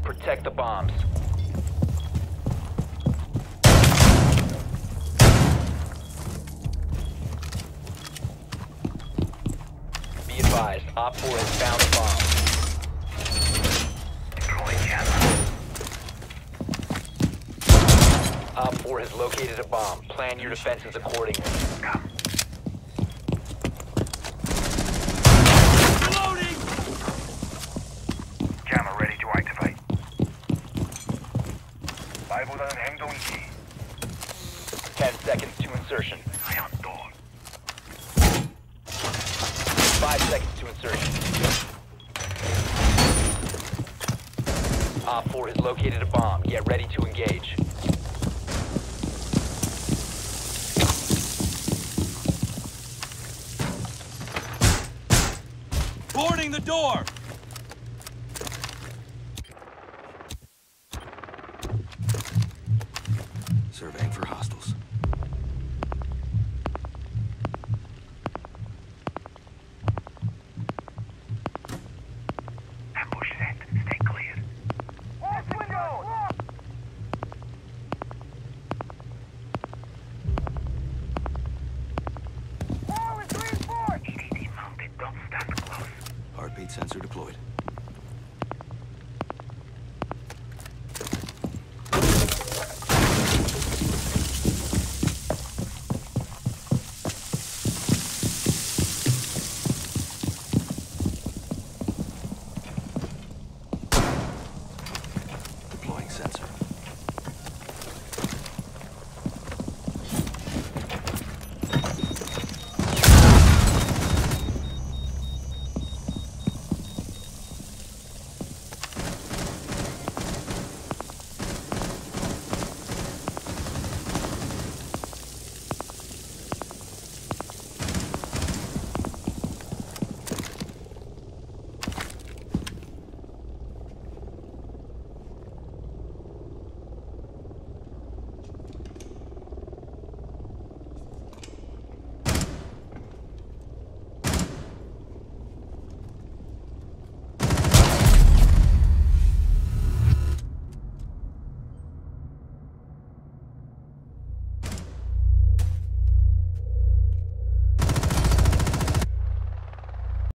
Protect the bombs. Be advised, Op 4 has found a bomb. Op 4 has located a bomb. Plan your defenses accordingly. Reloading! Jammer ready to activate. 말보다는 행동이지. 10 seconds to insertion. 하얀 돈. 5 seconds to insertion. Op 4 has located a bomb. Get ready to engage. Boarding the door! Surveying for hostiles. Ambush set. Stay clear. Off window! Wall is reinforced! EDD mounted. Don't stand close. Heartbeat sensor deployed.